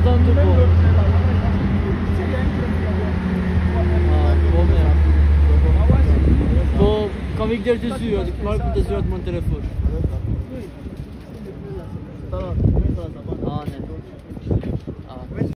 tanto buono. Bo kan vi gidelim tezüyor. Markın tezüyor mon telefon. Aa ne?